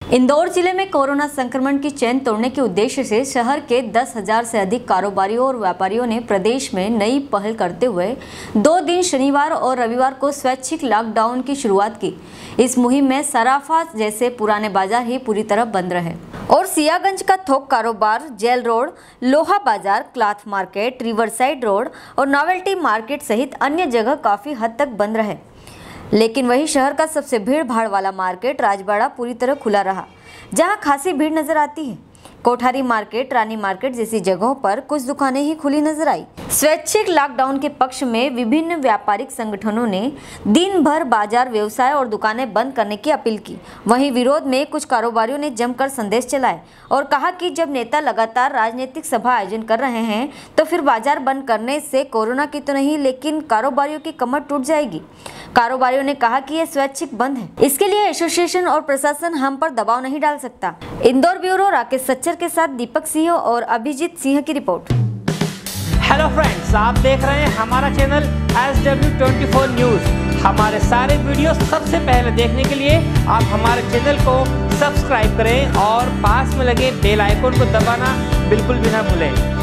इंदौर जिले में कोरोना संक्रमण की चेन तोड़ने के उद्देश्य से शहर के 10,000 से अधिक कारोबारियों और व्यापारियों ने प्रदेश में नई पहल करते हुए 2 दिन शनिवार और रविवार को स्वैच्छिक लॉकडाउन की शुरुआत की। इस मुहिम में सराफा जैसे पुराने बाजार ही पूरी तरह बंद रहे और सियागंज का थोक कारोबार, जेल रोड, लोहा बाजार, क्लॉथ मार्केट, रिवरसाइड रोड और नॉवेल्टी मार्केट सहित अन्य जगह काफी हद तक बंद रहे। लेकिन वही शहर का सबसे भीड़ भाड़ वाला मार्केट राजबाड़ा पूरी तरह खुला रहा, जहां खासी भीड़ नजर आती है। कोठारी मार्केट, रानी मार्केट जैसी जगहों पर कुछ दुकानें ही खुली नजर आई। स्वैच्छिक लॉकडाउन के पक्ष में विभिन्न व्यापारिक संगठनों ने दिन भर बाजार, व्यवसाय और दुकानें बंद करने की अपील की। वहीं विरोध में कुछ कारोबारियों ने जमकर संदेश चलाए और कहा कि जब नेता लगातार राजनीतिक सभा आयोजन कर रहे हैं तो फिर बाजार बंद करने से कोरोना की तो नहीं लेकिन कारोबारियों की कमर टूट जाएगी। कारोबारियों ने कहा कि यह स्वैच्छिक बंद है, इसके लिए एसोसिएशन और प्रशासन हम पर दबाव नहीं डाल सकता। इंदौर ब्यूरो राकेश सच्चर के साथ दीपक सिंह और अभिजीत सिंह की रिपोर्ट। हेलो फ्रेंड्स, आप देख रहे हैं हमारा चैनल SW24 न्यूज। हमारे सारे वीडियो सबसे पहले देखने के लिए आप हमारे चैनल को सब्सक्राइब करें और पास में लगे बेल आइकन को दबाना बिल्कुल भी ना भूलें।